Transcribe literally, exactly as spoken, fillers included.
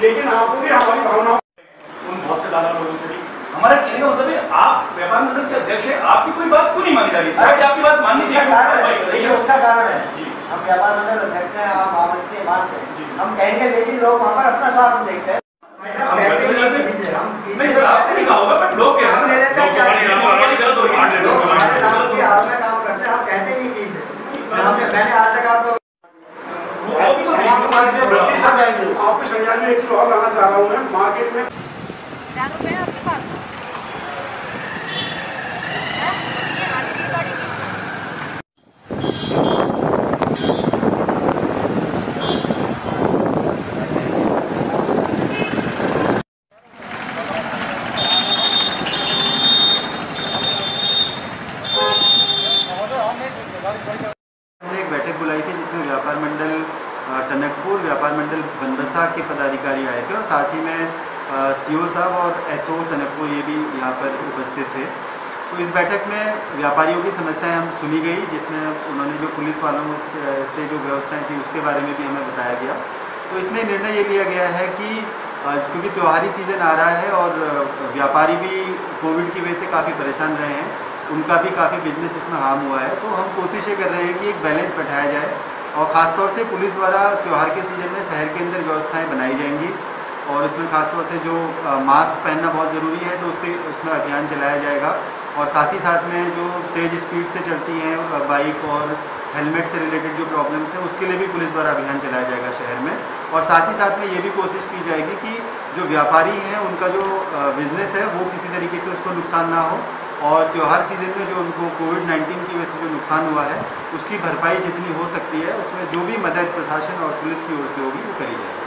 लेकिन आपको भी हमारी भावनाओं उन बहुत से दादा लोगों से भी हमारा कहने का मतलब है, आप व्यापार मंडल के अध्यक्ष हैं, आपकी कोई बात क्यों नहीं मानी जा रही? चाहे आपकी बात माननी चाहिए, उसका कारण है जी। हम व्यापार मंडल अध्यक्ष हैं, आप मानते मानते हैं, हम कहेंगे लेकिन लोग वहाँ पर अपना स्वार्थ देखते हैं। हम कहते हैं किसी से, हम नहीं सर, आपने नहीं कहा होगा, बट लोग कह हम ले लेते हैं क्या गलत हो गया, हमारे नाम की हाल में काम करते हैं, हम कहते नहीं किसी से। मैंने आज तक आपको आपको समझाने में एक चीज और लाना चाह रहा हूँ मैं, मार्केट में क्या रुपए है आपके पास? हमने एक बैठक बुलाई थी जिसमें व्यापार मंडल टनकपुर, व्यापार मंडल बनबसा के पदाधिकारी आए थे और साथ ही में सीओ साहब और एसओ टनकपुर ये भी यहाँ पर उपस्थित थे। तो इस बैठक में व्यापारियों की समस्याएं हम सुनी गई, जिसमें उन्होंने जो पुलिस वालों से जो व्यवस्थाएं थी उसके बारे में भी हमें बताया गया। तो इसमें निर्णय ये लिया गया है कि क्योंकि त्योहारी सीज़न आ रहा है और व्यापारी भी कोविड की वजह से काफ़ी परेशान रहे हैं, उनका भी काफ़ी बिजनेस इसमें हार्म हुआ है, तो हम कोशिश ये कर रहे हैं कि एक बैलेंस बैठाया जाए और ख़ासतौर से पुलिस द्वारा त्यौहार के सीज़न में शहर के अंदर व्यवस्थाएं बनाई जाएंगी और इसमें खासतौर से जो मास्क पहनना बहुत ज़रूरी है तो उसके उसमें अभियान चलाया जाएगा और साथ ही साथ में जो तेज़ स्पीड से चलती हैं बाइक और हेलमेट से रिलेटेड जो प्रॉब्लम्स हैं उसके लिए भी पुलिस द्वारा अभियान चलाया जाएगा शहर में। और साथ ही साथ में ये भी कोशिश की जाएगी कि जो व्यापारी हैं उनका जो बिज़नेस है वो किसी तरीके से उसको नुकसान ना हो और त्यौहार सीज़न में जो उनको कोविड नाइन्टीन की वजह से जो नुकसान हुआ है उसकी भरपाई जितनी हो सकती है उसमें जो भी मदद प्रशासन और पुलिस की ओर से होगी वो करी जाएगी।